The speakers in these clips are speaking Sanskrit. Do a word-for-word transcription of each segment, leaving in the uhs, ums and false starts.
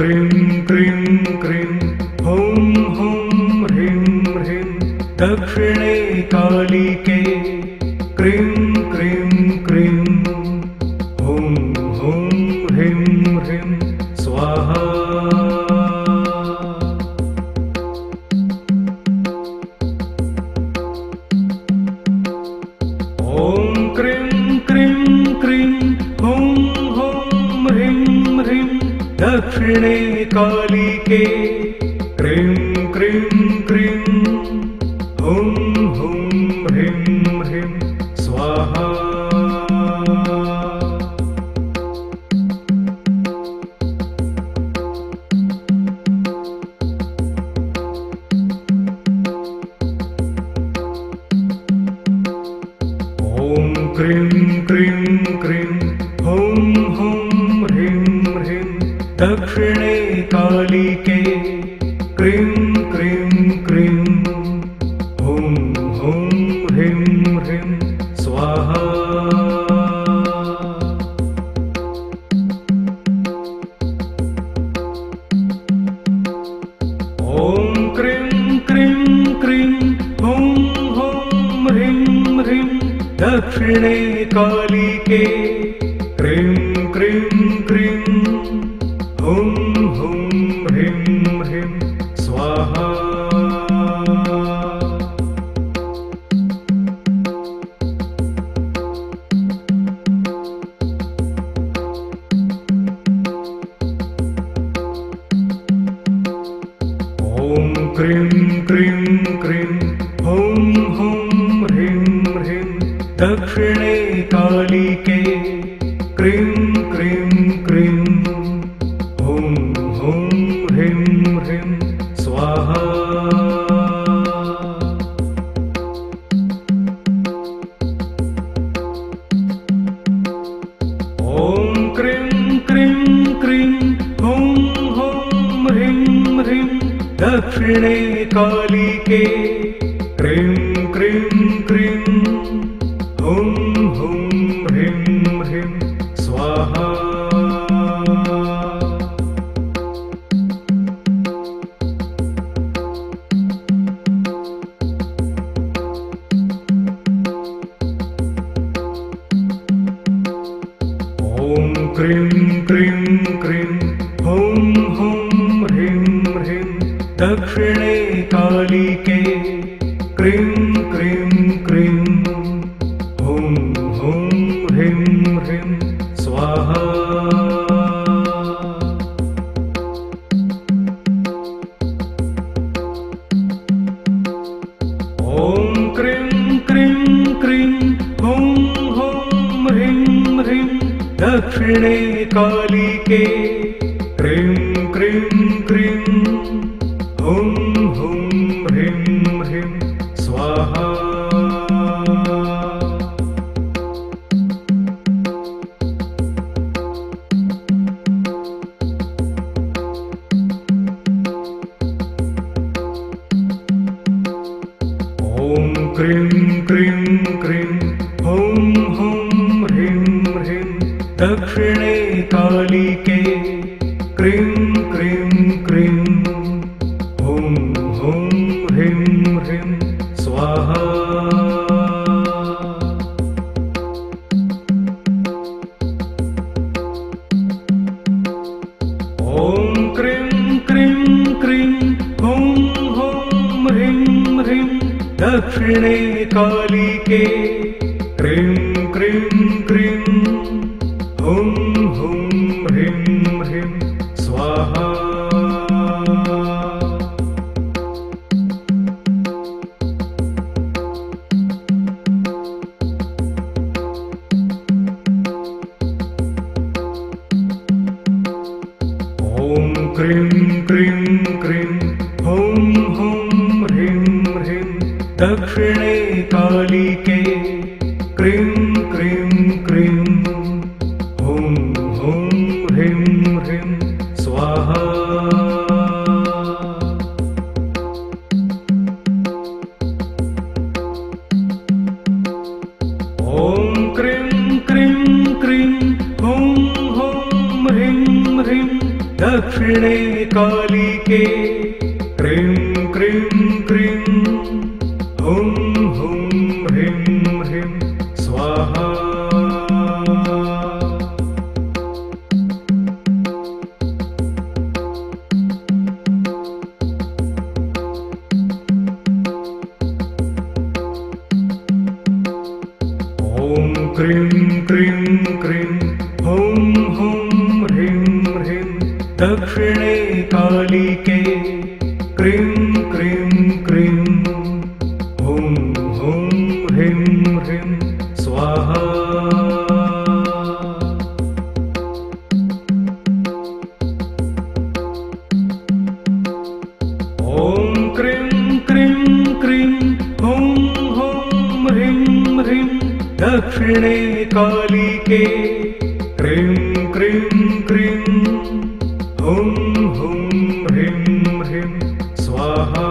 क्रीं क्रीं क्रीं हूं हूं ह्रीं ह्रीं दक्षिणे कालिके क्रीं क्रीं क्रीं हूं हूं ह्रीं ह्रीं स्वाहा। ॐ क्रीं क्रीं क्रीं हूं हूं ह्रीं ह्रीं दक्षिणे कालिके क्रीं क्रीं क्रीं हूं हूं ह्रीं ह्रीं स्वाहा। ॐ क्रीं क्रीं क्रीं हूं हूं ह्रीं ह्रीं दक्षिणे कालिके क्रीं क्रीं क्रीं हूं हूं ह्रीं ह्रीं स्वाहा। ॐ क्रीं क्रीं क्रीं हूं हूं ह्रीं ह्रीं दक्षिणे कालिके क्रीं क्रीं क्रीं हूं हूं ह्रीं ह्रीं स्वाहा। ॐ क्रीं क्रीं क्रीं हूं हूं ह्रीं ह्रीं दक्षिणे कालिके क्रीं क्रीं क्रीं हूं हूं ह्रीं ह्रीं स्वाहा। ॐ क्रीं क्रीं क्रीं हूं हूं ह्रीं ह्रीं दक्षिणे कालिके क्रीं क्रीं क्रीं हूं हूं ह्रीं ह्रीं स्वाहा। ॐ क्रीं क्रीं क्रीं हूं हूं ह्रीं ह्रीं दक्षिणे कालिके क्रीं क्रीं क्रीं हूं हूं ह्रीं ह्रीं स्वाहा। ॐ क्रीं क्रीं क्रीं हूं हूं ह्रीं ह्रीं दक्षिणे कालिके क्रीं क्रीं क्रीं हूं हूं ह्रीं ह्रीं स्वाहा। ॐ क्रीं क्रीं क्रीं हूं हूं ह्रीं ह्रीं दक्षिणे कालिके क्रीं क्रीं क्रीं हूं हूं ह्रीं ह्रीं स्वाहा। ॐ क्रीं क्रीं क्रीं हूं हूं ह्रीं ह्रीं दक्षिणे कालिके क्रीं क्रीं क्रीं हूं हूं ह्रीं ह्रीं स्वाहा। ॐ क्रीं क्रीं क्रीं हूं हूं ह्रीं ह्रीं दक्षिणे कालिके क्रीं क्रीं क्रीं हूं हूं ह्रीं ह्रीं स्वाहा। ॐ क्रीं क्रीं क्रीं हूं हूं ह्रीं ह्रीं दक्षिणे कालिके क्रीं क्रीं क्रीं हुं हुं ह्रीं ह्रीं स्वाहा। ॐ क्रीं क्रीं क्रीं हुं हुं ह्रीं ह्रीं दक्षिणे कालिके क्रीं क्रीं क्रीं हुं हुं ह्रीं ह्रीं स्वाहा। ॐ क्रीं क्रीं क्रीं हुं हुं ह्रीं ह्रीं दक्षिणे कालिके क्रीं क्रीं क्रीं हुं हुं ह्रीं ह्रीं स्वाहा।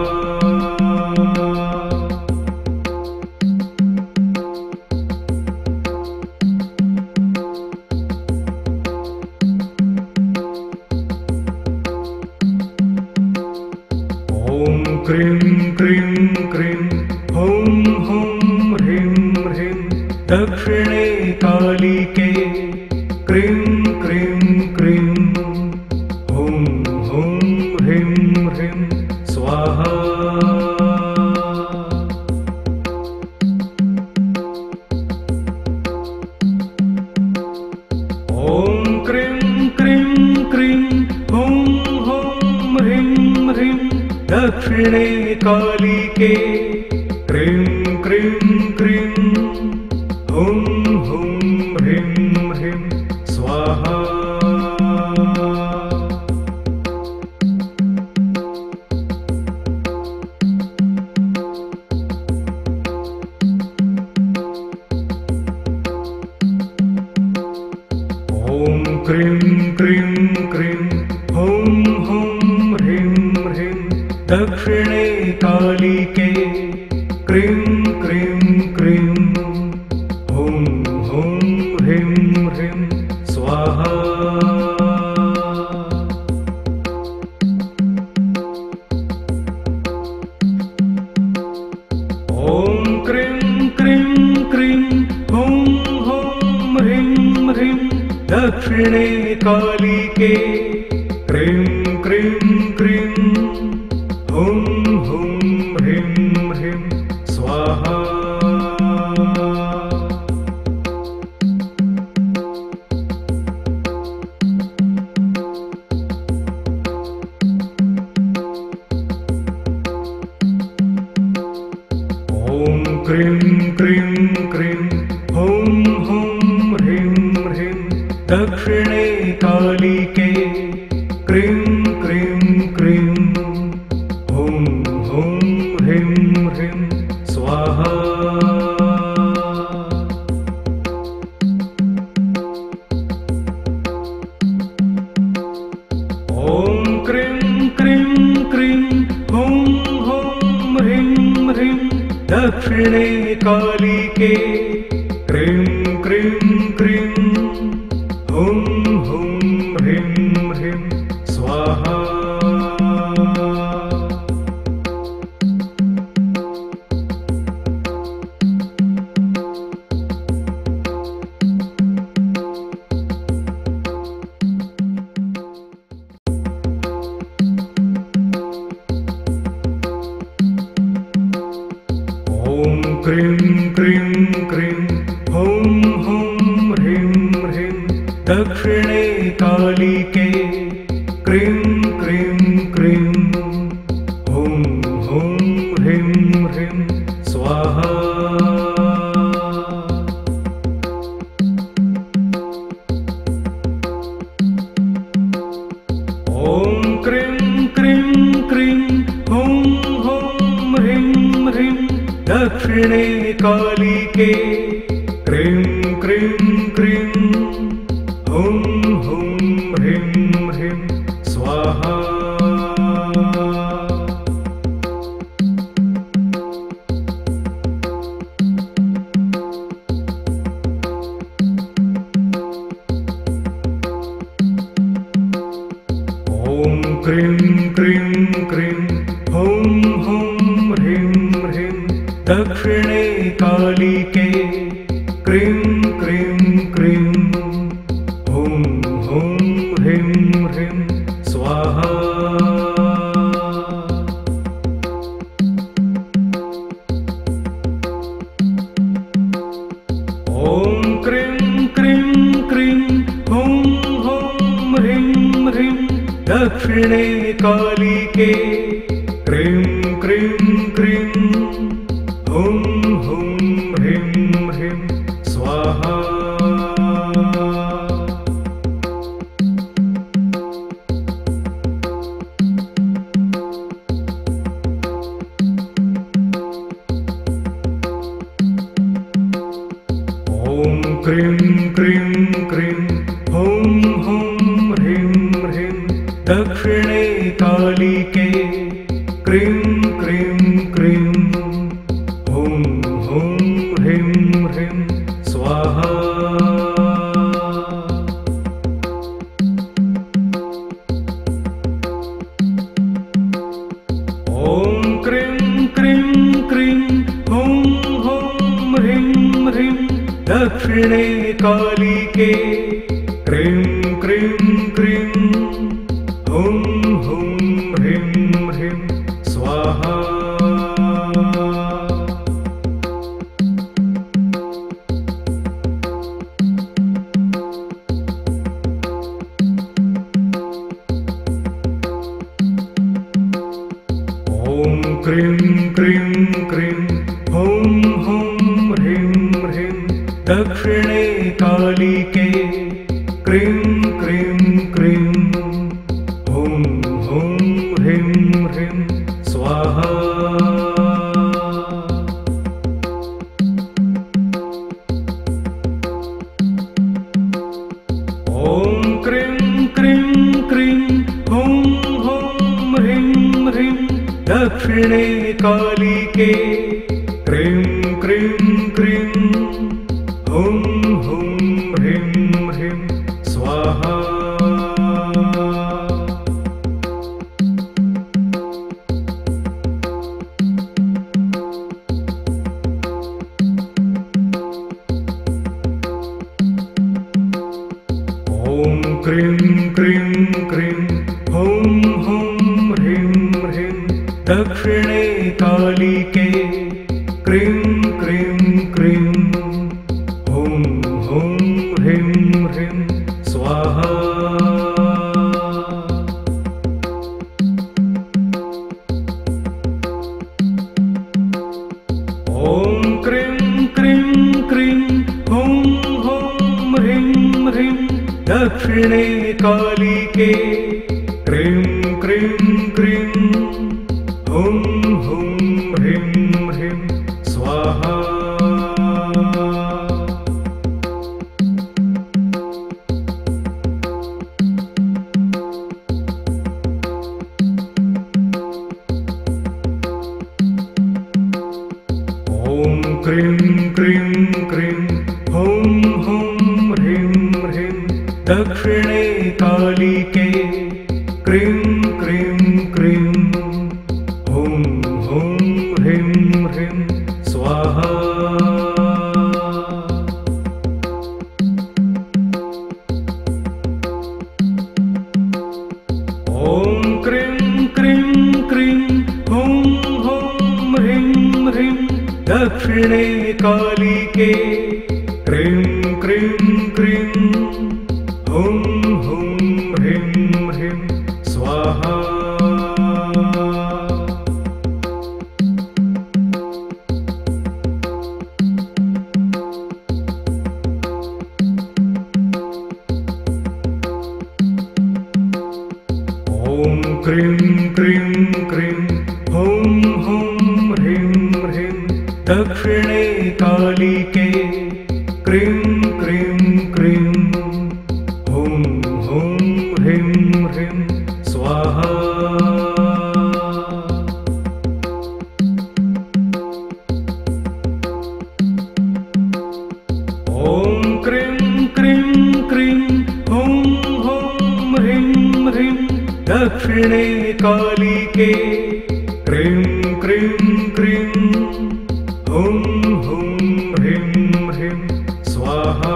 ॐ क्रीं क्रीं क्रीं हुं हुं ह्रीं ह्रीं दक्षिणे कालिके क्रीं क्रीं क्रीं हुं हुं ह्रीं ह्रीं स्वाहा। ॐ क्रीं क्रीं क्रीं हुं हुं ह्रीं ह्रीं दक्षिणे कालिके क्रीं क्रीं क्रीं हुं हुं ह्रीं ह्रीं स्वाहा। ॐ क्रीं क्रीं क्रीं हुं हुं ह्रीं ह्रीं दक्षिणे कालिके क्रीं क्रीं क्रीं हुं हुं ह्रीं ह्रीं स्वाहा। ॐ क्रीं क्रीं क्रीं हुं हुं ह्रीं ह्रीं दक्षिणे कालिके क्रीं क्रीं क्रीं हुं हुं ह्रीं ह्रीं स्वाहा। ॐ क्रीं क्रीं क्रीं हुं हुं ह्रीं ह्रीं दक्षिणे कालिके क्रीं क्रीं क्रीं हुं हुं ह्रीं ह्रीं स्वाहा। ॐ क्रीं क्रीं क्रीं हुं हुं ह्रीं ह्रीं दक्षिणे कालिके क्रीं क्रीं क्रीं हुं हुं ह्रीं ह्रीं स्वाहा। ॐ क्रीं क्रीं क्रीं हुं हुं ह्रीं ह्रीं दक्षिणे कालिके क्रीं क्रीं क्रीं हुं हुं ह्रीं ह्रीं स्वाहा। ॐ क्रीं क्रीं क्रीं हुं हुं ह्रीं ह्रीं दक्षिणे कालिके क्रीं क्रीं क्रीं हुं हुं ह्रीं ह्रीं स्वाहा। ॐ क्रीं क्रीं क्रीं हुं हुं ह्रीं ह्रीं दक्षिणे कालिके क्रीं क्रीं क्रीं हुं हुं ह्रीं ह्रीं स्वाहा। ॐ क्रीं क्रीं क्रीं हुं हुं ह्रीं ह्रीं दक्षिणे कालिके क्रीं क्रीं क्रीं हुं हुं ह्रीं ह्रीं स्वाहा। ॐ क्रीं क्रीं क्रीं हुं हुं ह्रीं ह्रीं दक्षिणे कालिके क्रीं क्रीं क्रीं हुं हुं ह्रीं ह्रीं स्वाहा। ॐ क्रीं क्रीं क्रीं हुं हुं ह्रीं ह्रीं दक्षिणे कालिके क्रीं क्रीं क्रीं हुं हुं ह्रीं ह्रीं स्वाहा। ॐ क्रीं क्रीं क्रीं हुं हुं ह्रीं ह्रीं दक्षिणे कालिके क्रीं क्रीं क्रीं हुं हुं ह्रीं ह्रीं स्वाहा। ॐ क्रीं क्रीं क्रीं हुं हुं ह्रीं ह्रीं दक्षिणे कालिके क्रीं क्रीं क्रीं हुं हुं ह्रीं ह्रीं स्वाहा। ॐ क्रीं क्रीं क्रीं हुं हुं ह्रीं ह्रीं दक्षिणे कालिके क्रीं क्रीं क्रीं हुं हुं ह्रीं ह्रीं स्वाहा। ॐ क्रीं क्रीं क्रीं हुं हुं ह्रीं ह्रीं दक्षिणे कालिके क्रीं क्रीं क्रीं हुं हुं ह्रीं ह्रीं स्वाहा। ॐ क्रीं क्रीं क्रीं हुं हुं ह्रीं ह्रीं दक्षिणे कालिके क्रीं क्रीं क्रीं हुं हुं ह्रीं ह्रीं स्वाहा। ॐ क्रीं क्रीं क्रीं हुं हुं ह्रीं ह्रीं दक्षिणे कालिके क्रीं क्रीं क्रीं हुं हुं ह्रीं ह्रीं स्वाहा। ॐ क्रीं क्रीं क्रीं हुं हुं ह्रीं ह्रीं दक्षिणे कालिके क्रीं क्रीं क्रीं हुं हुं ह्रीं ह्रीं स्वाहा।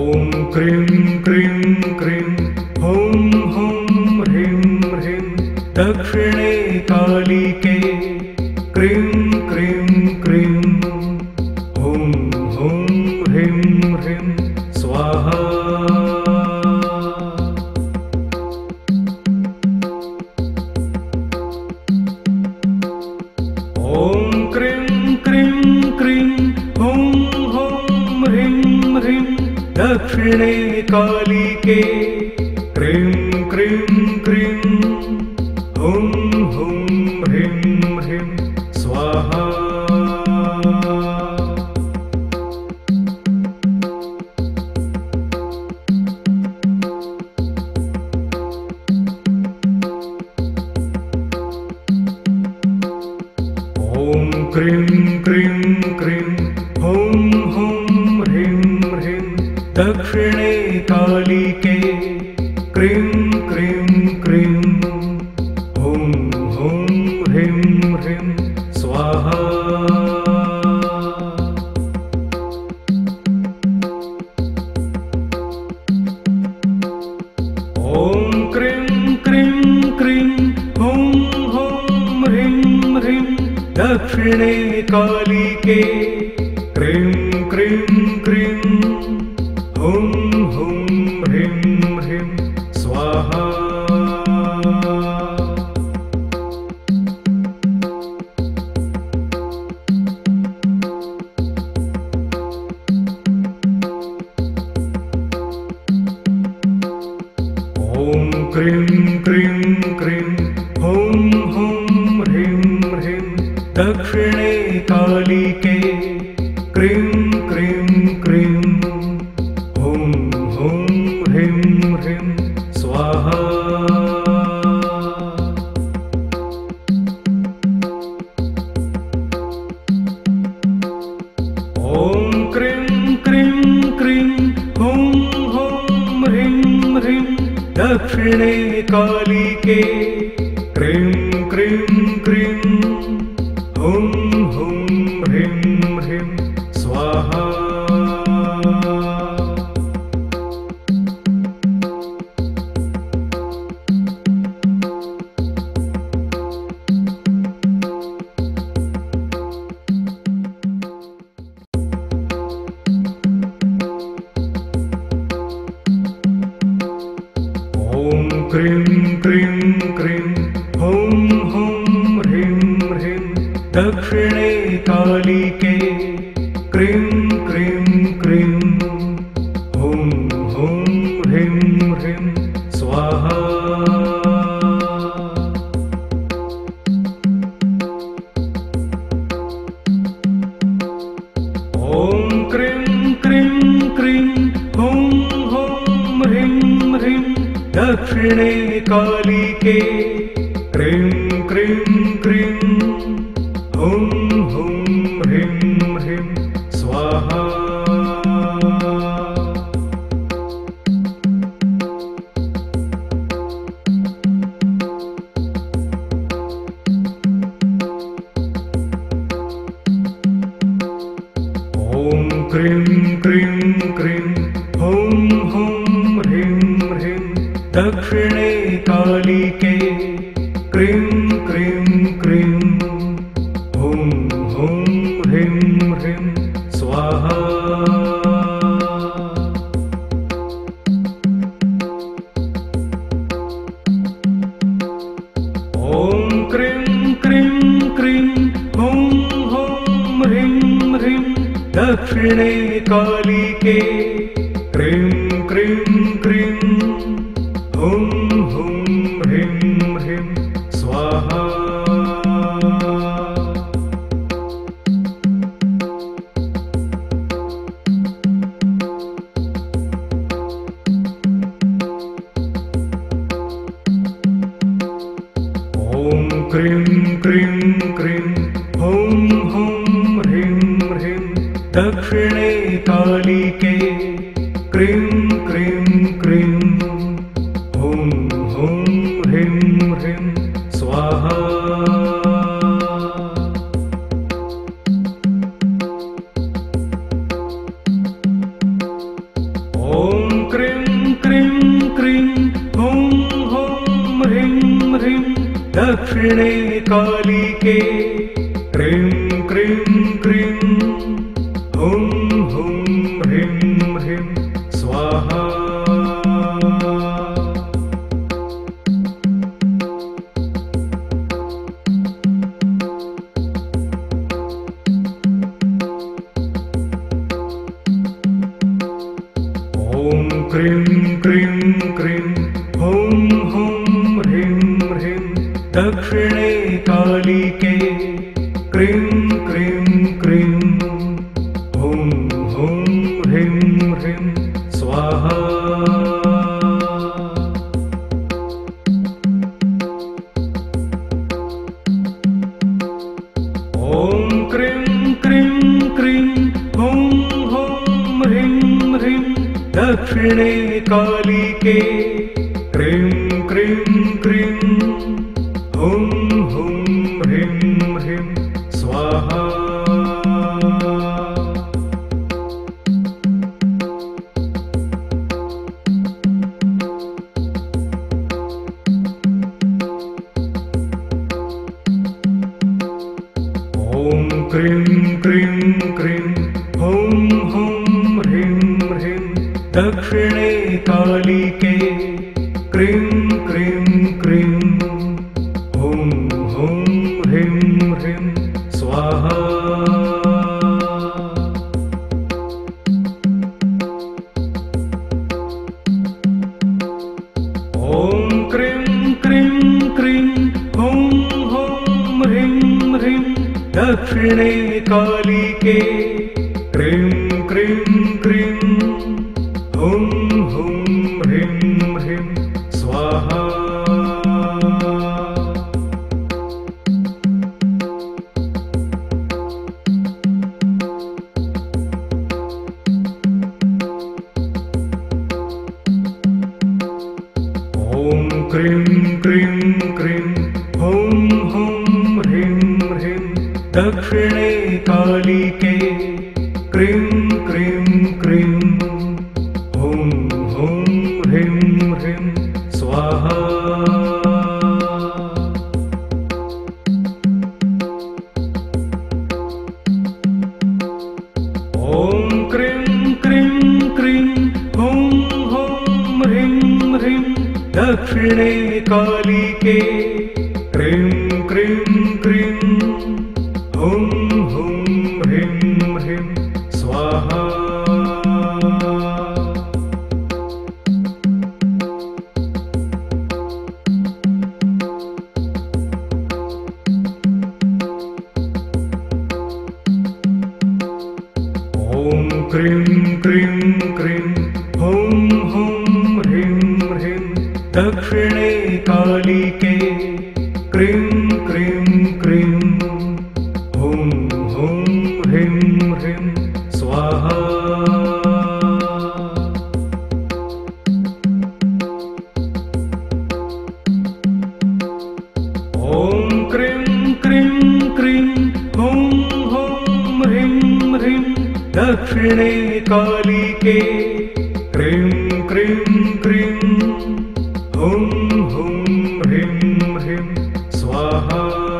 ॐ क्रीं क्रीं क्रीं हुं हुं ह्रीं ह्रीं दक्षिणे कालिके क्रीं क्रीं क्रीं हुं हुं ह्रीं ह्रीं स्वाहा। ॐ क्रीं क्रीं क्रीं हुं हुं ह्रीं ह्रीं दक्षिणे कालिके क्रीं क्रीं क्रीं हुं हुं ह्रीं ह्रीं स्वाहा। ॐ क्रीं क्रीं क्रीं हुं हुं ह्रीं ह्रीं दक्षिणे कालिके क्रीं क्रीं क्रीं हुं हुं ह्रीं ह्रीं स्वाहा। ॐ क्रीं क्रीं क्रीं हुं हुं ह्रीं ह्रीं दक्षिणे कालिके क्रीं क्रीं क्रीं हुं हुं ह्रीं ह्रीं स्वाहा। ॐ क्रीं क्रीं क्रीं हुं हुं ह्रीं ह्रीं दक्षिणे कालिके क्रीं क्रीं क्रीं हुं हुं ह्रीं ह्रीं स्वाहा। ॐ क्रीं क्रीं क्रीं हुं हुं ह्रीं ह्रीं दक्षिणे कालिके क्रीं क्रीं क्रीं हुं हुं ह्रीं ह्रीं स्वाहा। ॐ क्रीं क्रीं क्रीं हुं हुं ह्रीं ह्रीं दक्षिणे कालिके क्रीं क्रीं क्रीं हुं हुं ह्रीं ह्रीं स्वाहा। ॐ क्रीं क्रीं क्रीं हुं हुं ह्रीं ह्रीं दक्षिणे कालिके क्रीं क्रीं क्रीं हुं हुं ह्रीं ह्रीं स्वाहा। ॐ क्रीं क्रीं क्रीं हुं हुं ह्रीं ह्रीं दक्षिणे कालिके क्रीं क्रीं क्रीं हुं हुं ह्रीं ह्रीं स्वाहा। ॐ क्रीं क्रीं क्रीं हुं हुं ह्रीं ह्रीं दक्षिणे कालिके क्रीं क्रीं क्रीं हुं हुं ह्रीं ह्रीं स्वाहा। ॐ क्रीं क्रीं क्रीं हुं हुं ह्रीं ह्रीं दक्षिणे कालिके क्रीं क्रीं क्रीं हुं हुं ह्रीं ह्रीं स्वाहा। ॐ क्रीं क्रीं हुं हुं ह्रीं ह्रीं दक्षिणे कालिके क्रीं क्रीं क्रीं हुं हुं ह्रीं ह्रीं स्वाहा। ॐ क्रीं क्रीं क्रीं हुं हुं ह्रीं ह्रीं दक्षिणे कालिके क्रीं क्रीं क्रीं हुं हुं ह्रीं ह्रीं स्वाहा। ॐ क्रीं क्रीं क्रीं हुं हुं ह्रीं ह्रीं दक्षिणे कालिके क्रीं क्रीं क्रीं हुं हुं ह्रीं ह्रीं स्वाहा। ॐ क्रीं क्रीं क्रीं हुं हुं ह्रीं ह्रीं दक्षिणे कालिके क्रीं क्रीं क्रीं हुं हुं ह्रीं ह्रीं स्वाहा। ॐ क्रीं क्रीं क्रीं हुं हुं ह्रीं ह्रीं दक्षिणे कालिके क्रीं क्रीं क्रीं हुं हुं ह्रीं ह्रीं स्वाहा। ॐ क्रीं क्रीं क्रीं हुं हुं ह्रीं ह्रीं दक्षिणे कालिके क्रीं क्रीं क्रीं हुं हुं ह्रीं ह्रीं स्वाहा। ॐ क्रीं क्रीं क्रीं हुं हुं ह्रीं ह्रीं दक्षिणे कालिके क्रीं क्रीं क्रीं हुं हुं ह्रीं ह्रीं स्वाहा। ॐ क्रीं क्रीं क्रीं हुं हुं ह्रीं ह्रीं दक्षिणे कालिके क्रीं क्रीं क्रीं हुं हुं ह्रीं ह्रीं स्वाहा। ॐ क्रीं क्रीं क्रीं हुं हुं ह्रीं ह्रीं दक्षिणे कालिके क्रीं क्रीं क्रीं हुं हुं ह्रीं ह्रीं स्वाहा।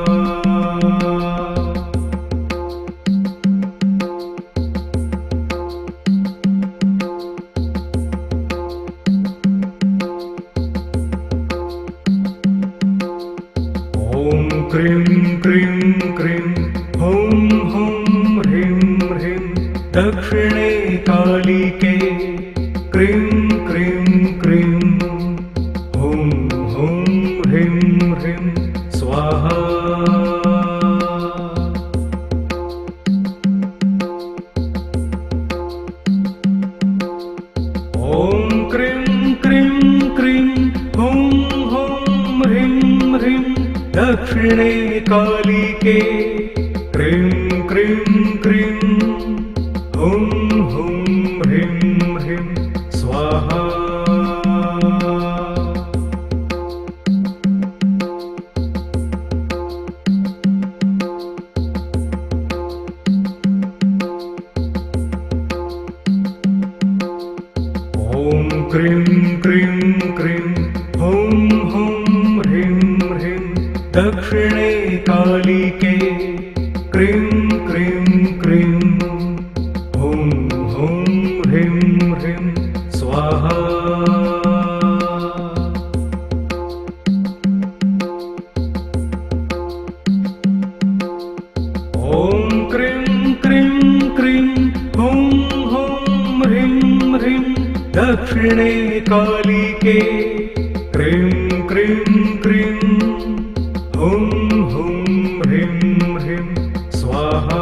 ॐ क्रीं क्रीं क्रीं हुं हुं ह्रीं ह्रीं दक्षिणे कालिके क्रीं क्रीं क्रीं हुं हुं ह्रीं ह्रीं स्वाहा। ॐ क्रीं क्रीं क्रीं हुं हुं ह्रीं ह्रीं दक्षिणे कालिके क्रीं क्रीं क्रीं हुं हुं ह्रीं ह्रीं स्वाहा। ॐ क्रीं क्रीं क्रीं हुं हुं ह्रीं ह्रीं दक्षिणे कालिके क्रीं क्रीं क्रीं हुं हुं ह्रीं ह्रीं स्वाहा। ॐ क्रीं क्रीं क्रीं हुं हुं ह्रीं ह्रीं दक्षिणे कालिके क्रीं क्रीं क्रीं हुं हुं ह्रीं ह्रीं स्वाहा।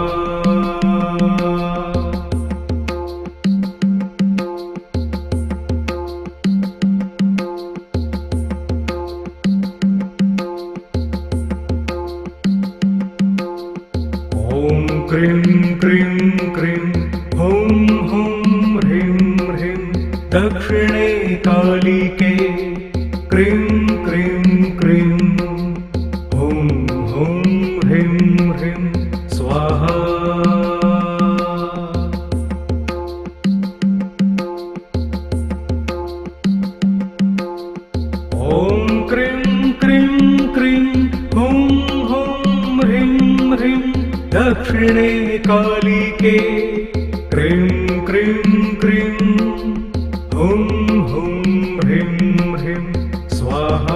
ॐ क्रीं क्रीं क्रीं हुं हुं ह्रीं ह्रीं दक्षिणे कालिके क्रीं क्रीं क्रीं हुं हुं ह्रीं ह्रीं स्वाहा। ॐ क्रीं क्रीं क्रीं हुं हुं ह्रीं ह्रीं दक्षिणे कालिके क्रीं क्रीं क्रीं हुं हुं ह्रीं ह्रीं स्वाहा।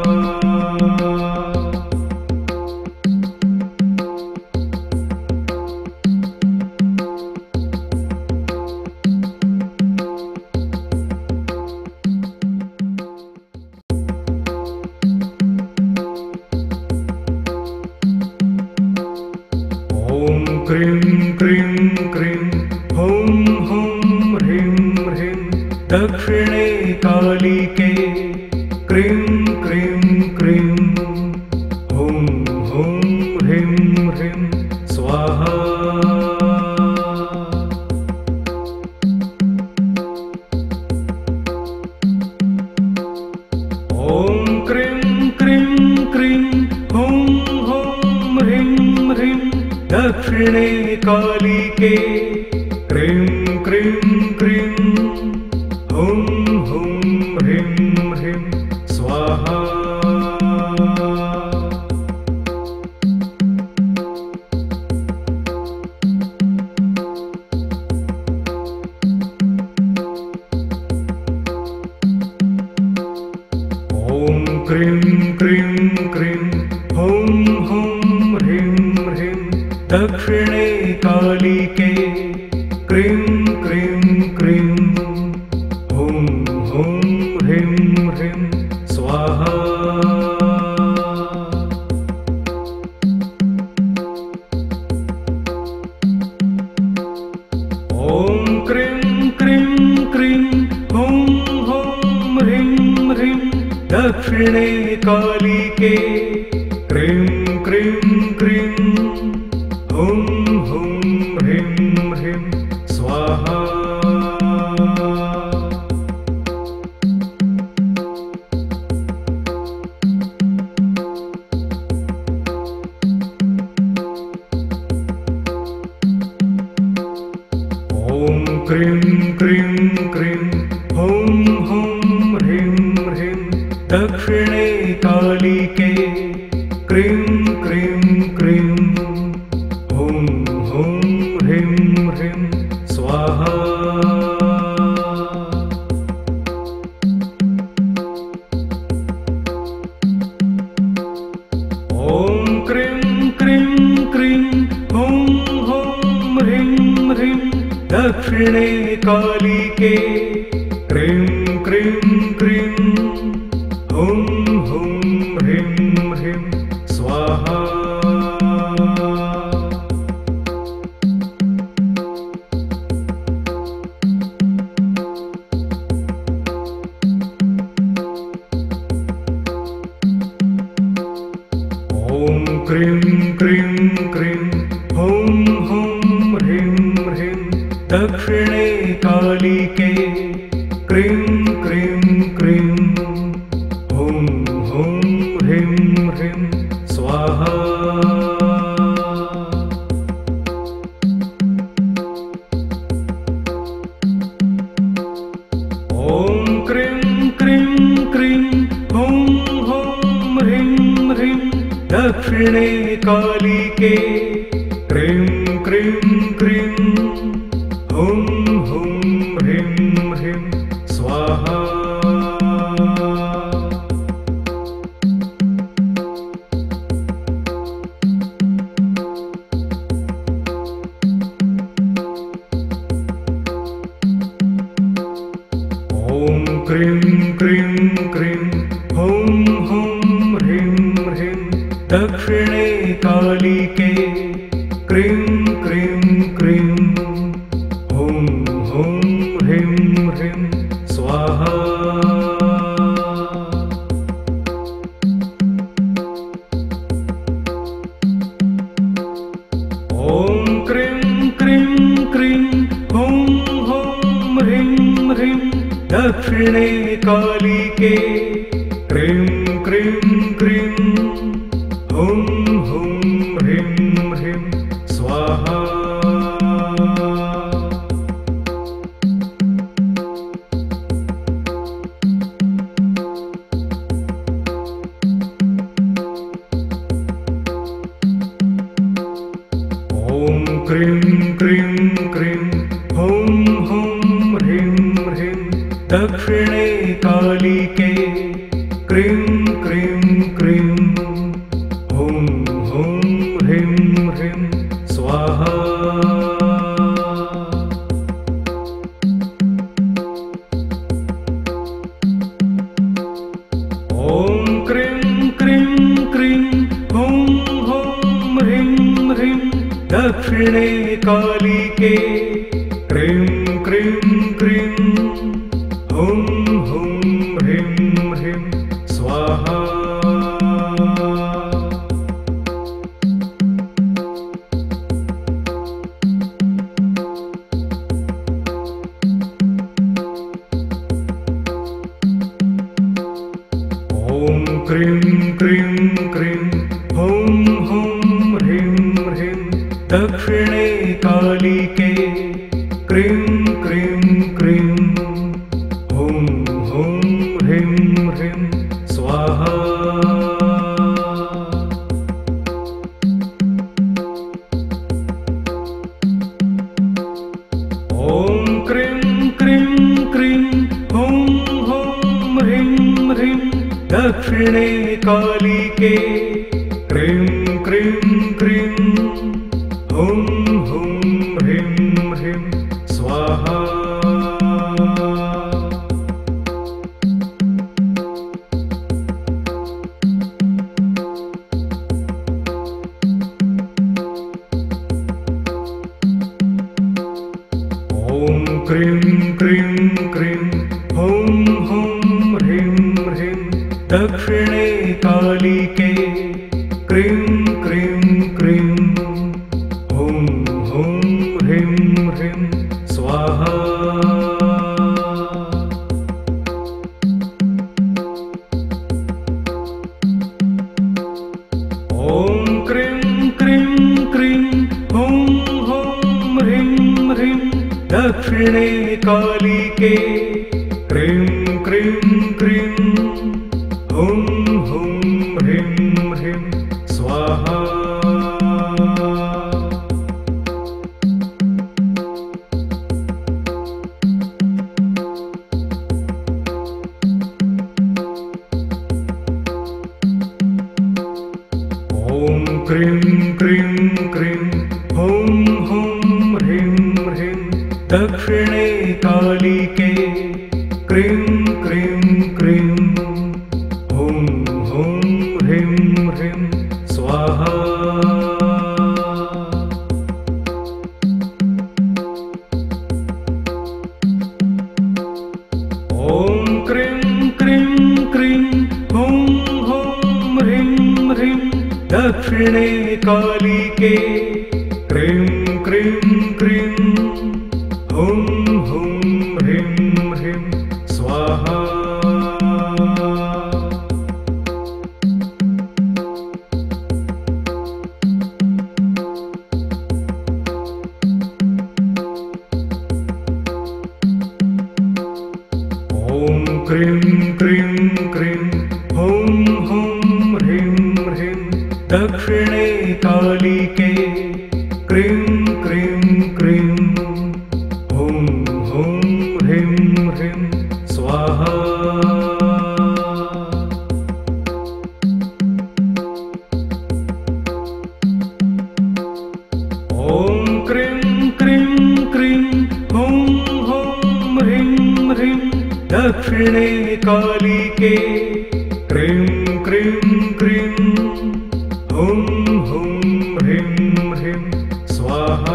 ॐ क्रीं क्रीं क्रीं हुं हुं ह्रीं ह्रीं दक्षिणे कालिके क्रीं क्रीं क्रीं हुं हुं ह्रीं ह्रीं स्वाहा। ॐ क्रीं क्रीं क्रीं हुं हुं ह्रीं ह्रीं दक्षिणे कालिके क्रीं क्रीं क्रीं हुं हुं ह्रीं ह्रीं स्वाहा। ॐ क्रीं क्रीं क्रीं हुं हुं ह्रीं ह्रीं दक्षिणे कालिके क्रीं क्रीं क्रीं हुं हुं ह्रीं ह्रीं स्वाहा। ॐ क्रीं क्रीं क्रीं हुं हुं ह्रीं ह्रीं दक्षिणे कालिके क्रीं क्रीं क्रीं हुं हुं ह्रीं ह्रीं स्वाहा। ॐ क्रीं क्रीं क्रीं हुं हुं ह्रीं ह्रीं दक्षिणे कालिके क्रीं क्रीं क्रीं हुं हुं ह्रीं ह्रीं स्वाहा। ॐ क्रीं क्रीं क्रीं हुं हुं ह्रीं ह्रीं दक्षिणे कालिके क्रीं क्रीं क्रीं हुं हुं ह्रीं ह्रीं स्वाहा। ॐ क्रीं क्रीं क्रीं हुं हुं ह्रीं ह्रीं दक्षिणे कालिके क्रीं क्रीं क्रीं हुं हुं ह्रीं ह्रीं स्वाहा। क्रीं क्रीं क्रीं हुं हुं ह्रीं ह्रीं दक्षिणे कालिके क्रीं क्रीं क्रीं हुं हुं ह्रीं ह्रीं स्वाहा। ॐ क्रीं क्रीं क्रीं हुं हुं ह्रीं ह्रीं दक्षिणे कालिके क्रीं क्रीं क्रीं हुं हुं ह्रीं ह्रीं स्वाहा। ॐ क्रीं क्रीं क्रीं हुं हुं ह्रीं ह्रीं दक्षिणे कालिके क्रीं क्रीं क्रीं हुं हुं ह्रीं ह्रीं स्वाहा। ॐ क्रीं क्रीं क्रीं हुं हुं ह्रीं ह्रीं दक्षिणे कालिके क्रीं क्रीं क्रीं हुं हुं ह्रीं ह्रीं स्वाहा। ॐ क्रीं क्रीं क्रीं हुं हुं ह्रीं ह्रीं दक्षिणे कालिके क्रीं क्रीं क्रीं हुं हुं ह्रीं ह्रीं स्वाहा। ॐ क्रीं क्रीं क्रीं हुं हुं ह्रीं ह्रीं दक्षिणे कालिके क्रीं क्रीं क्रीं हुं हुं ह्रीं ह्रीं स्वाहा। ॐ क्रीं क्रीं क्रीं हुं हुं ह्रीं ह्रीं दक्षिणे कालिके क्रीं क्रीं क्रीं हुं हुं ह्रीं ह्रीं स्वाहा। ॐ क्रीं क्रीं क्रीं हुं हुं ह्रीं ह्रीं दक्षिणे कालिके क्रीं क्रीं क्रीं हुं हुं ह्रीं ह्रीं स्वाहा। ॐ क्रीं क्रीं क्रीं हुं हुं ह्रीं ह्रीं दक्षिणे कालिके क्रीं क्रीं क्रीं हुं हुं ह्रीं ह्रीं स्वाहा। ॐ क्रीं क्रीं क्रीं हुं हुं ह्रीं ह्रीं दक्षिणे कालिके क्रीं क्रीं क्रीं हुं हुं ह्रीं ह्रीं स्वाहा। ॐ क्रीं क्रीं क्रीं हुं हुं ह्रीं ह्रीं दक्षिणे कालिके क्रीं क्रीं क्रीं हुं हुं ह्रीं ह्रीं स्वाहा। ॐ क्रीं क्रीं क्रीं हुं हुं ह्रीं ह्रीं दक्षिणे कालिके क्रीं क्रीं क्रीं हुं हुं ह्रीं ह्रीं स्वाहा। ॐ क्रीं क्रीं क्रीं हुं हुं ह्रीं ह्रीं दक्षिणे कालिके क्रीं क्रीं क्रीं हुं हुं ह्रीं ह्रीं स्वाहा।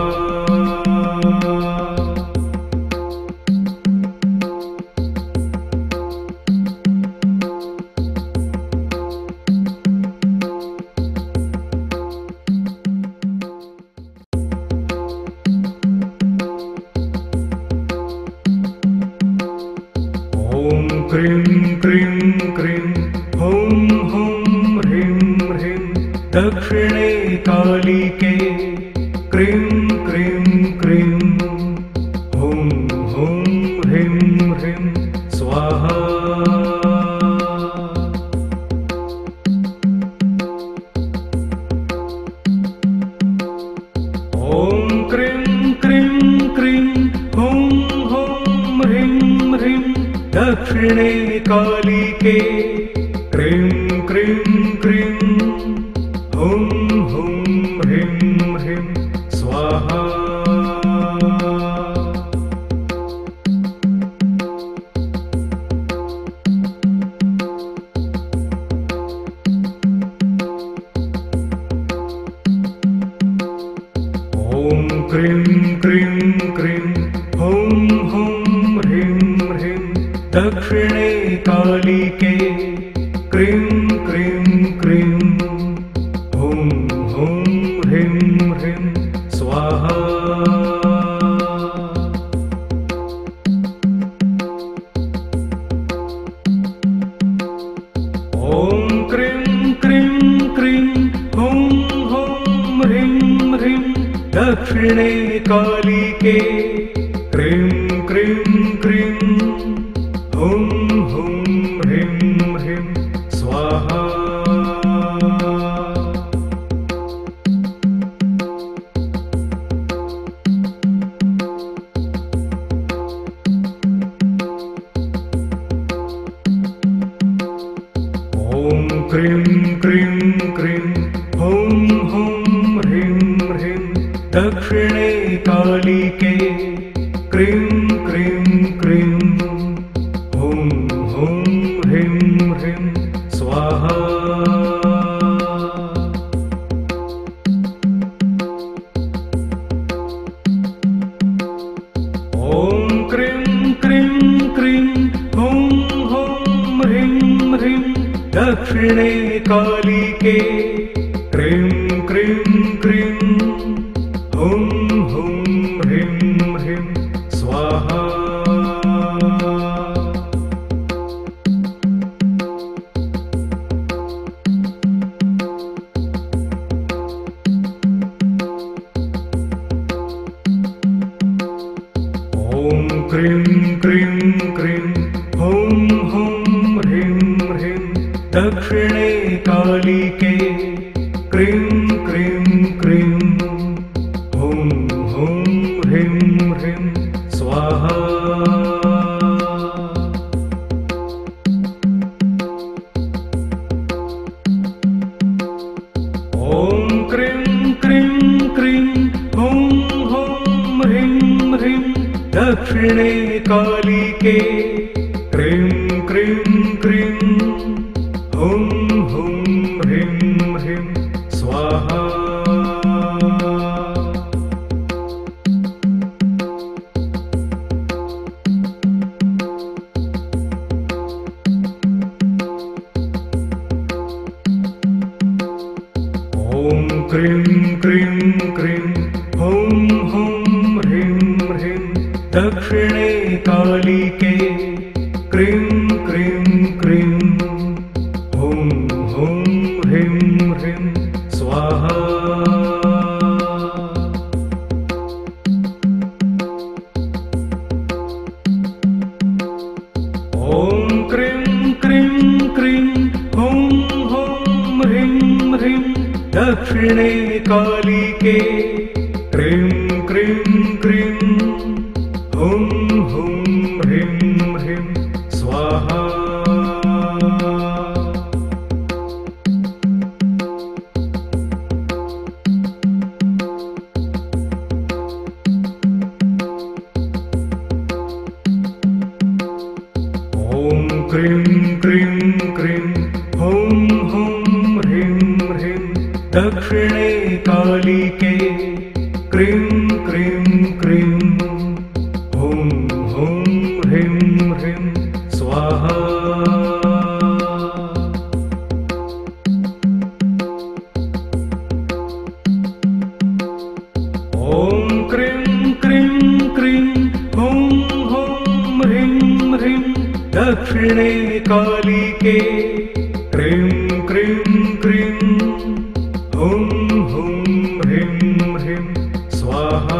ॐ क्रीं क्रीं क्रीं हुं हुं ह्रीं ह्रीं दक्षिणे कालिके क्रीं क्रीं क्रीं हुं हुं ह्रीं ह्रीं स्वाहा। ॐ क्रीं क्रीं क्रीं हुं हुं ह्रीं ह्रीं दक्षिणे कालिके क्रीं क्रीं क्रीं हुं हुं ह्रीं ह्रीं स्वाहा। ॐ क्रीं क्रीं क्रीं हुं हुं ह्रीं ह्रीं दक्षिणे कालिके क्रीं क्रीं क्रीं हुं हुं ह्रीं ह्रीं स्वाहा। ॐ क्रीं क्रीं क्रीं हुं हुं ह्रीं ह्रीं दक्षिणे कालिके क्रीं क्रीं क्रीं हुं हुं ह्रीं ह्रीं स्वाहा। ॐ क्रीं क्रीं क्रीं हुं हुं ह्रीं ह्रीं दक्षिणे कालिके क्रीं क्रीं क्रीं हुं हुं ह्रीं ह्रीं स्वाहा। ॐ क्रीं क्रीं क्रीं हुं हुं ह्रीं ह्रीं दक्षिणे कालिके क्रीं क्रीं क्रीं हुं हुं ह्रीं ह्रीं स्वाहा। ॐ क्रीं क्रीं क्रीं हुं हुं ह्रीं ह्रीं दक्षिणे कालिके क्रीं क्रीं क्रीं हुं हुं ह्रीं ह्रीं स्वाहा। ॐ क्रीं क्रीं क्रीं हुं हुं ह्रीं ह्रीं दक्षिणे कालिके क्रीं क्रीं क्रीं हुं हुं ह्रीं ह्रीं स्वाहा। ॐ क्रीं क्रीं क्रीं हुं हुं ह्रीं ह्रीं दक्षिणे कालिके क्रीं क्रीं क्रीं हुं हुं ह्रीं ह्रीं स्वाहा। ॐ क्रीं क्रीं क्रीं हुं हुं ह्रीं ह्रीं दक्षिणे कालिके क्रीं क्रीं क्रीं हुं हुं ह्रीं ह्रीं स्वाहा। ॐ क्रीं क्रीं क्रीं हुं हुं ह्रीं ह्रीं दक्षिणे कालिके क्रीं क्रीं क्रीं हुं हुं ह्रीं ह्रीं स्वाहा। ॐ क्रीं क्रीं क्रीं हुं हुं ह्रीं ह्रीं दक्षिणे कालिके क्रीं क्रीं क्रीं हुं हुं ह्रीं ह्रीं स्वाहा।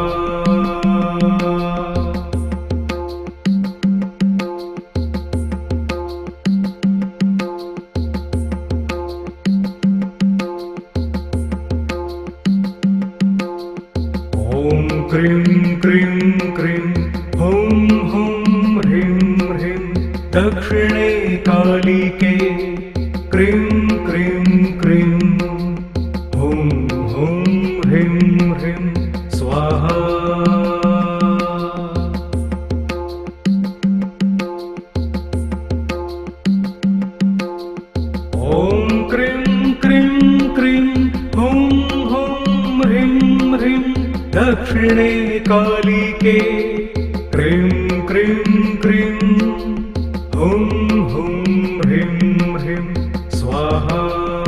ॐ क्रीं क्रीं क्रीं हुं हुं ह्रीं ह्रीं दक्षिणे कालिके क्रीं क्रीं क्रीं हुं हुं ह्रीं ह्रीं स्वाहा। ॐ क्रीं क्रीं क्रीं हुं हुं ह्रीं ह्रीं दक्षिणे कालिके क्रीं क्रीं क्रीं हुं हुं ह्रीं ह्रीं स्वाहा।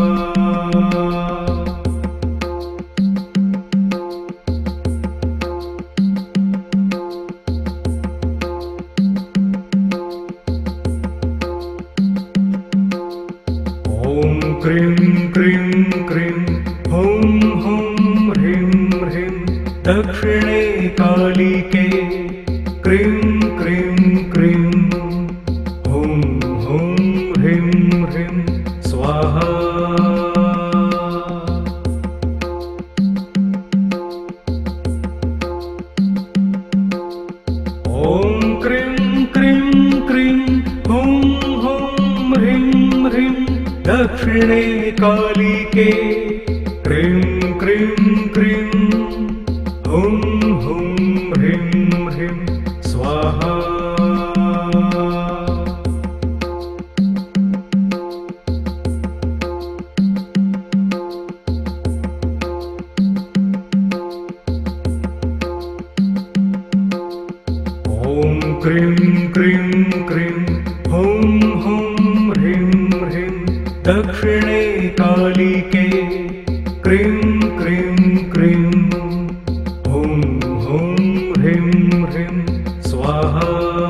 ॐ क्रीं क्रीं क्रीं हुं हुं ह्रीं ह्रीं दक्षिणे कालिके क्रीं क्रीं क्रीं हुं हुं ह्रीं ह्रीं स्वाहा। ॐ क्रीं क्रीं क्रीं हुं हुं ह्रीं ह्रीं दक्षिणे कालिके क्रीं क्रीं क्रीं हुं हुं ह्रीं ह्रीं स्वाहा। ॐ क्रीं क्रीं क्रीं हुं हुं ह्रीं ह्रीं दक्षिणे कालिके क्रीं क्रीं क्रीं हुं हुं ह्रीं ह्रीं स्वाहा।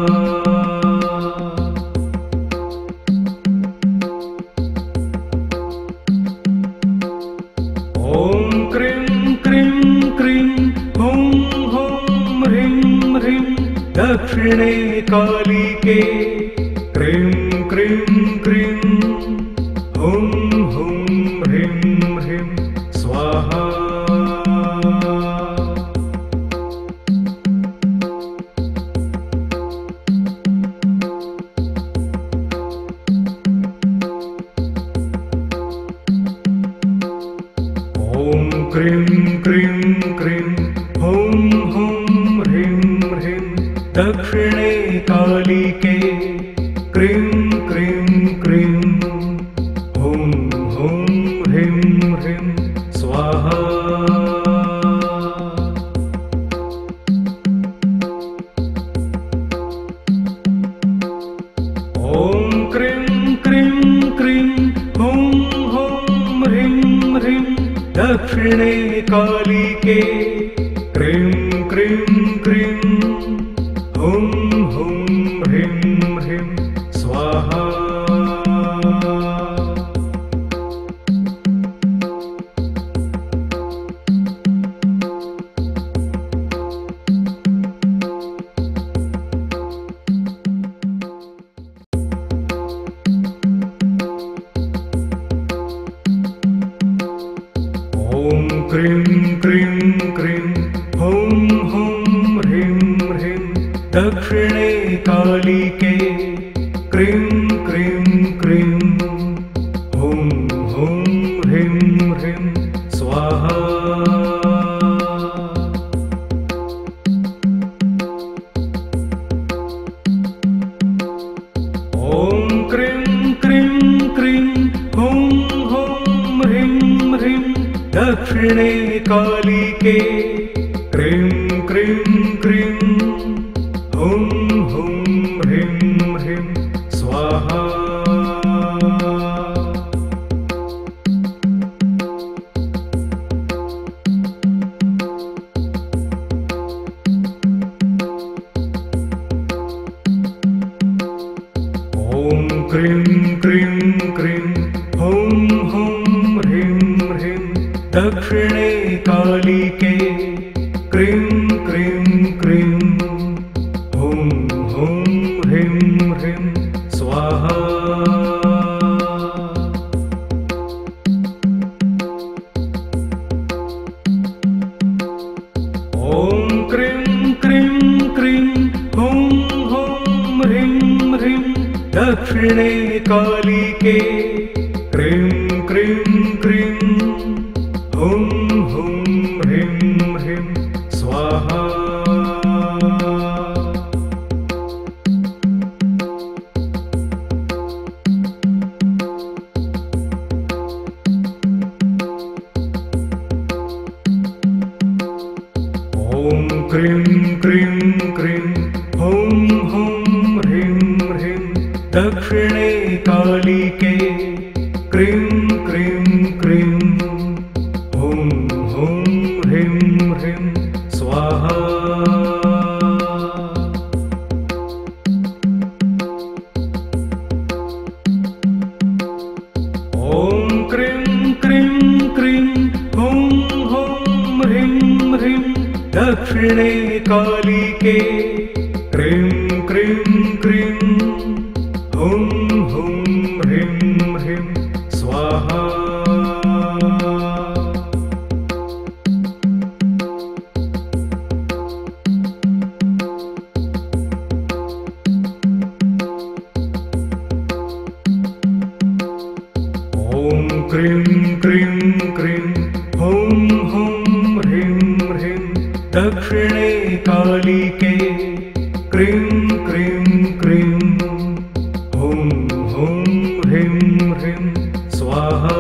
ॐ क्रीं क्रीं क्रीं हुं हुं ह्रीं ह्रीं दक्षिणे कालिके क्रीं क्रीं क्रीं हुं हुं ह्रीं ह्रीं स्वाहा। ॐ क्रीं क्रीं क्रीं हुं हुं ह्रीं ह्रीं दक्षिणे कालिके क्रीं क्रीं क्रीं हुं हुं ह्रीं ह्रीं स्वाहा। ॐ क्रीं क्रीं क्रीं हुं हुं ह्रीं ह्रीं दक्षिणे कालिके क्रीं क्रीं क्रीं हुं हुं ह्रीं ह्रीं स्वाहा। क्रीं क्रीं क्रीं हुं हुं ह्रीं ह्रीं स्वाहा। ॐ क्रीं क्रीं क्रीं हुं हुं ह्रीं ह्रीं दक्षिणे कालिके क्रीं क्रीं क्रीं हुं हुं ह्रीं ह्रीं स्वाहा। ॐ क्रीं क्रीं क्रीं हुं हुं ह्रीं ह्रीं दक्षिणे कालिके क्रीं क्रीं क्रीं हुं हुं ह्रीं ह्रीं स्वाहा। ॐ क्रीं क्रीं क्रीं हुं हुं ह्रीं ह्रीं दक्षिणे कालिके क्रीं क्रीं क्रीं हुं हुं ह्रीं ह्रीं स्वाहा। ॐ क्रीं क्रीं क्रीं हुं हुं ह्रीं ह्रीं दक्षिणे कालिके क्रीं क्रीं क्रीं हुं हुं ह्रीं ह्रीं स्वाहा। ॐ क्रीं क्रीं क्रीं हुं हुं ह्रीं ह्रीं दक्षिणे कालिके क्रीं क्रीं क्रीं हुं हुं ह्रीं ह्रीं स्वाहा। ॐ क्रीं क्रीं क्रीं हुं हुं ह्रीं ह्रीं दक्षिणे कालिके क्रीं क्रीं क्रीं हुं हुं ह्रीं ह्रीं स्वाहा।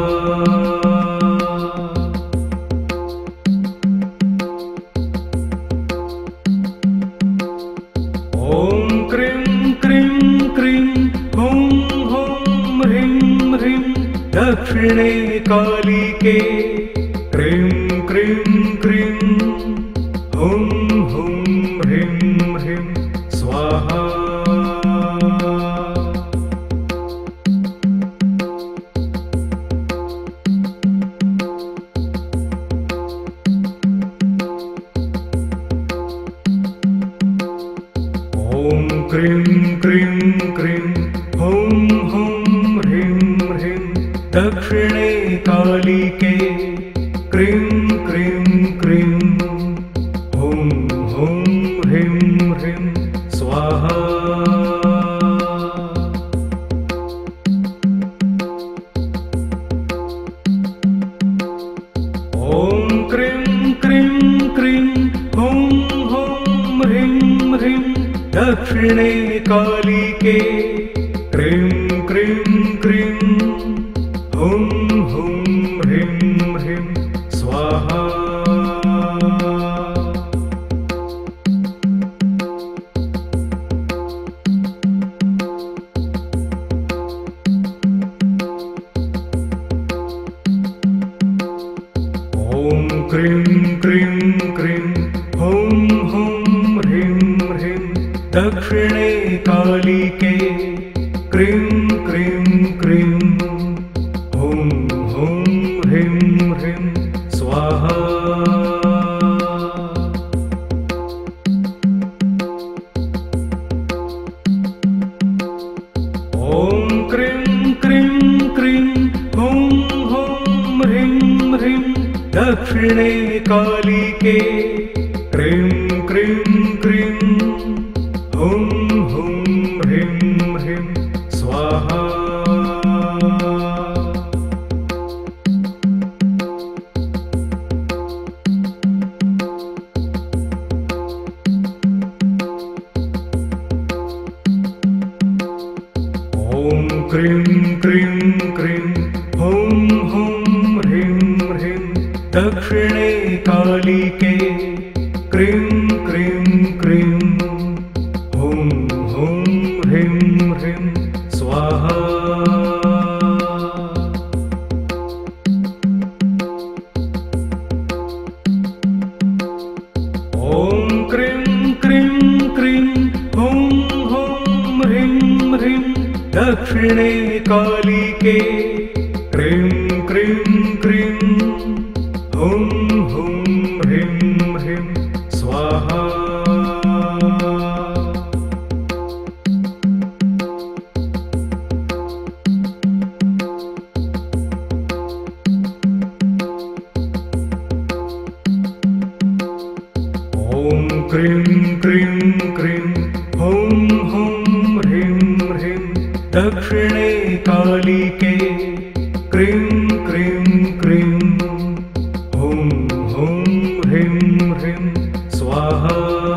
ॐ क्रीं क्रीं क्रीं हुं हुं ह्रीं ह्रीं दक्षिणे कालिके क्रीं क्रीं क्रीं हुं हुं ह्रीं ह्रीं स्वाहा। ॐ क्रीं क्रीं क्रीं हुं हुं ह्रीं ह्रीं दक्षिणे कालिके क्रीं क्रीं क्रीं हुं हुं ह्रीं ह्रीं स्वाहा। ॐ क्रीं क्रीं क्रीं हुं हुं ह्रीं ह्रीं दक्षिणे कालिके क्रीं क्रीं क्रीं हुं हुं ह्रीं ह्रीं स्वाहा। ॐ क्रीं क्रीं क्रीं हुं हुं ह्रीं ह्रीं दक्षिणे कालिके क्रीं क्रीं क्रीं हुं हुं ह्रीं ह्रीं स्वाहा। ॐ क्रीं क्रीं क्रीं हुं हुं ह्रीं ह्रीं दक्षिणे कालिके क्रीं क्रीं क्रीं हुं हुं ह्रीं ह्रीं स्वाहा। ॐ क्रीं क्रीं क्रीं हुं हुं ह्रीं ह्रीं दक्षिणे कालिके क्रीं क्रीं क्रीं हुं हुं ह्रीं ह्रीं स्वाहा। ॐ क्रीं क्रीं क्रीं हुं हुं ह्रीं ह्रीं दक्षिणे कालिके क्रीं क्रीं क्रीं हुं हुं ह्रीं ह्रीं स्वाहा। ॐ क्रीं क्रीं क्रीं हुं हुं ह्रीं ह्रीं दक्षिणे कालिके क्रीं क्रीं क्रीं हुं हुं ह्रीं ह्रीं स्वाहा।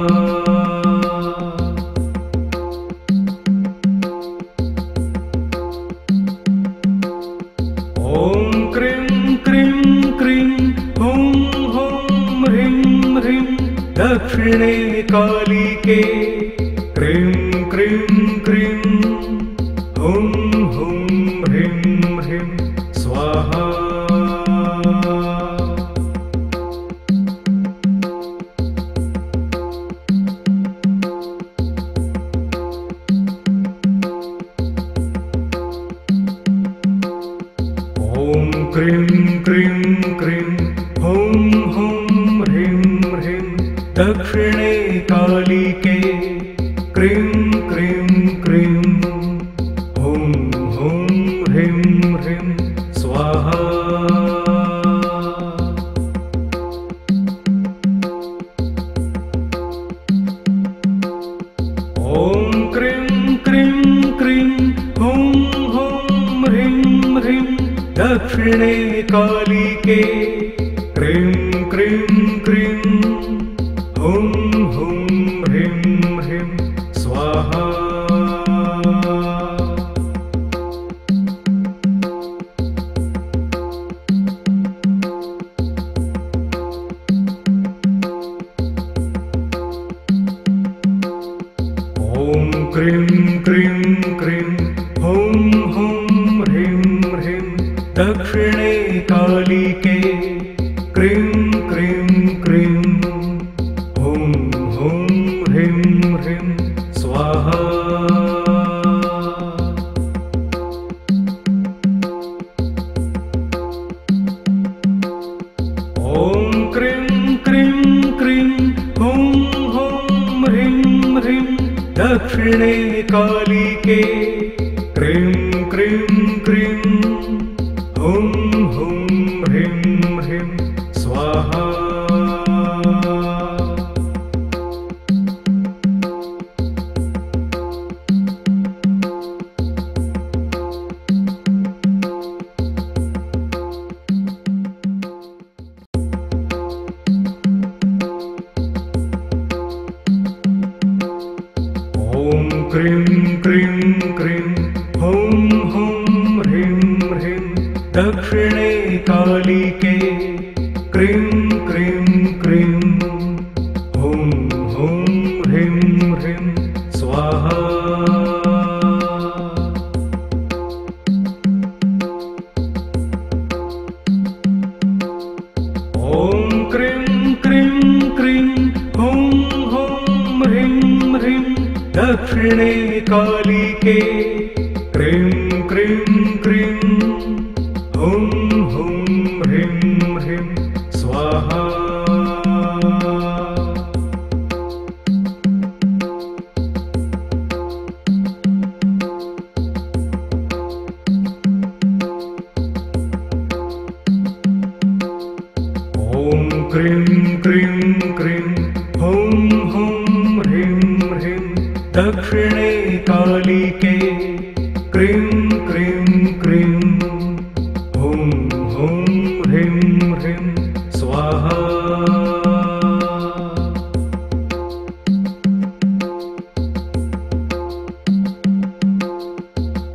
ॐ क्रीं क्रीं क्रीं हुं हुं ह्रीं ह्रीं दक्षिणे कालिके क्रीं क्रीं क्रीं हुं हुं ह्रीं ह्रीं स्वाहा। ॐ क्रीं क्रीं क्रीं हुं हुं ह्रीं ह्रीं दक्षिणे कालिके क्रीं क्रीं क्रीं हुं हुं ह्रीं ह्रीं स्वाहा। ॐ क्रीं क्रीं क्रीं हुं हुं ह्रीं ह्रीं दक्षिणे कालिके क्रीं क्रीं क्रीं हुं हुं ह्रीं ह्रीं स्वाहा। ॐ क्रीं क्रीं क्रीं हुं हुं ह्रीं ह्रीं दक्षिणे कालिके क्रीं क्रीं क्रीं हुं हुं ह्रीं ह्रीं स्वाहा। ॐ क्रीं क्रीं क्रीं हुं हुं ह्रीं ह्रीं दक्षिणे कालिके क्रीं क्रीं क्रीं हुं हुं ह्रीं ह्रीं स्वाहा। ॐ क्रीं क्रीं क्रीं हुं हुं ह्रीं ह्रीं दक्षिणे कालिके क्रीं क्रीं क्रीं हुं हुं ह्रीं ह्रीं स्वाहा। ॐ क्रीं क्रीं क्रीं हुं हुं ह्रीं ह्रीं दक्षिणे कालिके क्रीं क्रीं क्रीं हुं हुं ह्रीं ह्रीं स्वाहा। ॐ क्रीं क्रीं क्रीं हुं हुं ह्रीं ह्रीं दक्षिणे कालिके क्रीं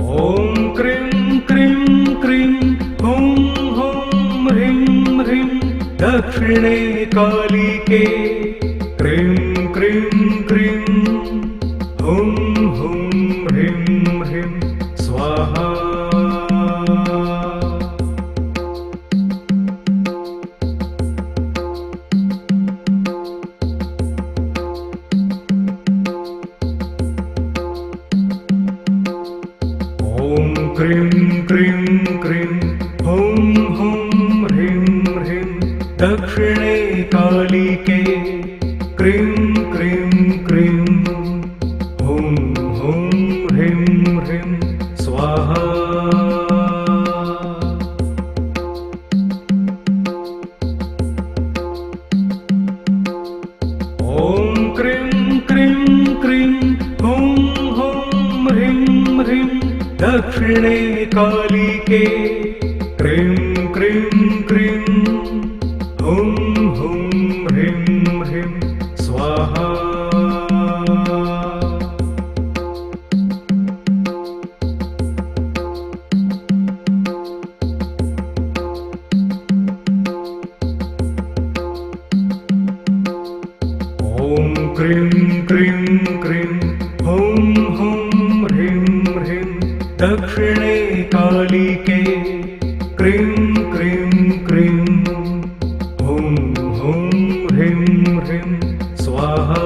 ॐ क्रीं क्रीं क्रीं हुं हुं ह्रीं ह्रीं दक्षिणे कालिके क्रीं क्रीं क्रीं हुं हुं ह्रीं ह्रीं स्वाहा। ॐ क्रीं क्रीं क्रीं हुं हुं ह्रीं ह्रीं दक्षिणे कालिके क्रीं क्रीं क्रीं हुं हुं ह्रीं ह्रीं स्वाहा। ॐ क्रीं क्रीं क्रीं हुं हुं ह्रीं ह्रीं दक्षिणे कालिके क्रीं क्रीं क्रीं हुं हुं ह्रीं ह्रीं स्वाहा। ॐ क्रीं क्रीं क्रीं हुं हुं ह्रीं ह्रीं दक्षिणे कालिके क्रीं क्रीं क्रीं हुं हुं ह्रीं ह्रीं स्वाहा।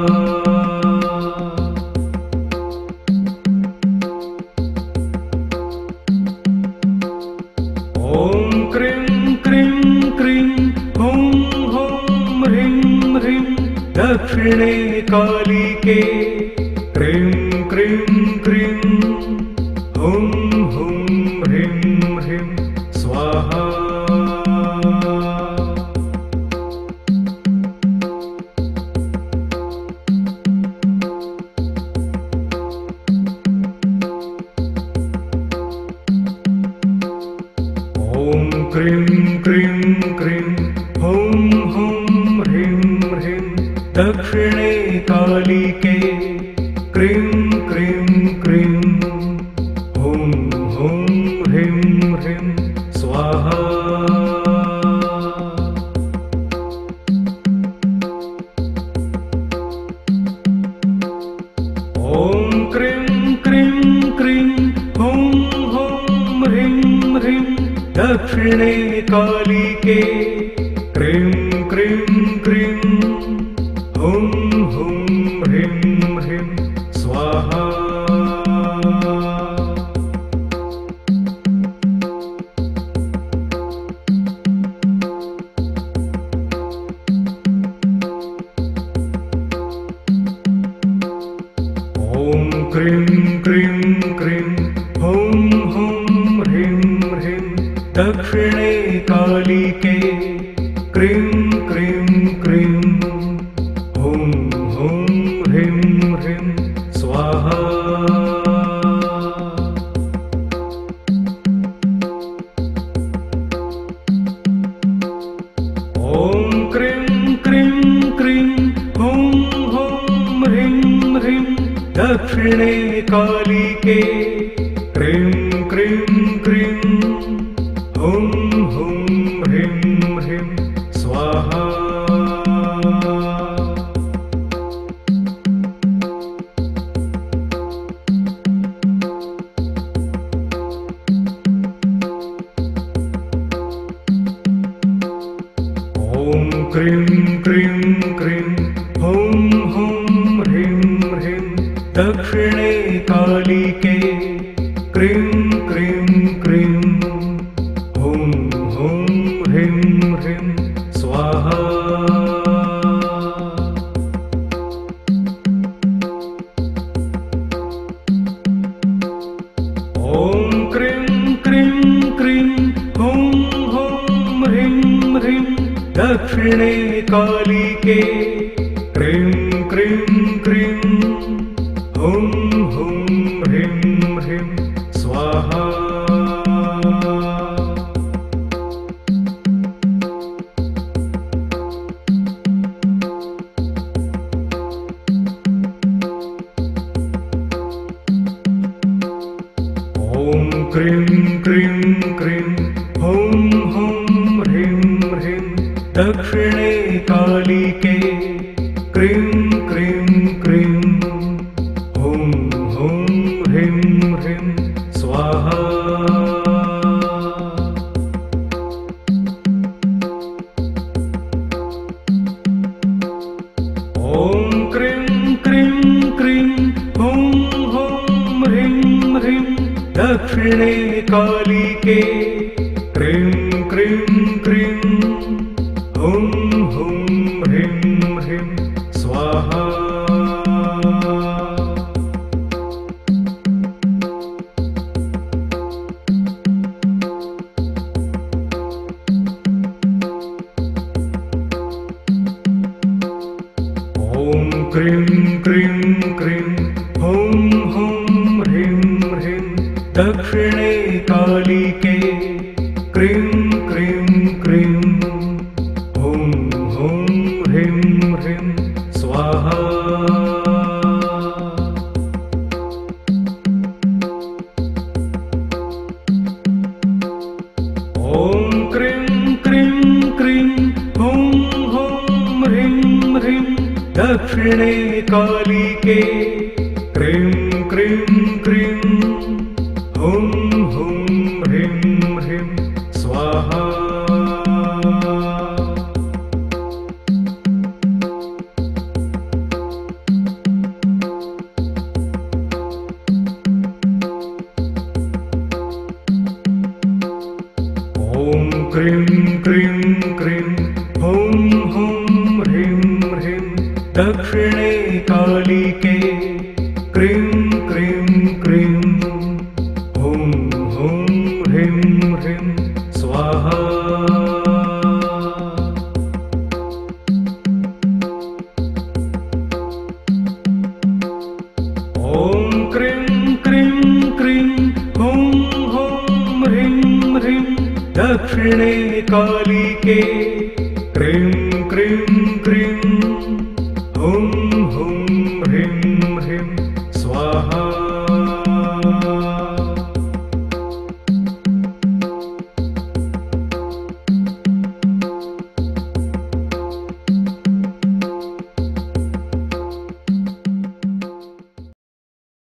ॐ क्रीं क्रीं क्रीं हुं हुं ह्रीं ह्रीं दक्षिणे कालिके क्रीं क्रीं क्रीं हुं हुं ह्रीं ह्रीं स्वाहा। ॐ क्रीं क्रीं क्रीं हुं हुं ह्रीं ह्रीं दक्षिणे कालिके क्रीं क्रीं क्रीं हुं हुं ह्रीं ह्रीं स्वाहा। ॐ क्रीं क्रीं क्रीं हुं हुं ह्रीं ह्रीं दक्षिणे कालिके क्रीं क्रीं क्रीं हुं हुं ह्रीं ह्रीं स्वाहा। ॐ क्रीं क्रीं क्रीं हुं हुं ह्रीं ह्रीं दक्षिणे कालिके क्रीं क्रीं क्रीं हुं हुं ह्रीं ह्रीं स्वाहा। ॐ क्रीं क्रीं क्रीं हुं हुं ह्रीं ह्रीं दक्षिणे कालिके क्रीं क्रीं क्रीं हुं हुं ह्रीं ह्रीं स्वाहा। ॐ क्रीं क्रीं क्रीं हुं हुं ह्रीं ह्रीं दक्षिणे कालिके क्रीं क्रीं क्रीं हुं हुं ह्रीं ह्रीं स्वाहा। ॐ क्रीं क्रीं क्रीं हुं हुं ह्रीं ह्रीं दक्षिणे कालिके क्रीं क्रीं क्रीं हुं हुं ह्रीं ह्रीं स्वाहा। ॐ क्रीं क्रीं क्रीं हुं हुं ह्रीं ह्रीं दक्षिणे कालिके क्रीं क्रीं क्रीं हुं हुं ह्रीं ह्रीं स्वाहा। ॐ क्रीं क्रीं क्रीं हुं हुं ह्रीं ह्रीं दक्षिणे कालिके क्रीं क्रीं क्रीं हुं हुं ह्रीं ह्रीं स्वाहा। ॐ क्रीं क्रीं क्रीं हुं हुं ह्रीं ह्रीं दक्षिणे कालिके क्रीं क्रीं क्रीं हुं हुं ह्रीं ह्रीं स्वाहा। ॐ क्रीं क्रीं क्रीं हुं हुं ह्रीं ह्रीं दक्षिणे कालिके क्रीं क्रीं क्रीं हुं हुं ह्रीं ह्रीं स्वाहा। ॐ क्रीं क्रीं क्रीं हुं हुं ह्रीं ह्रीं दक्षिणे कालिके क्रीं क्रीं क्रीं हुं हुं ह्रीं ह्रीं स्वाहा। ॐ क्रीं क्रीं क्रीं हुं हुं ह्रीं ह्रीं दक्षिणे कालिके क्रीं क्रीं क्रीं हुं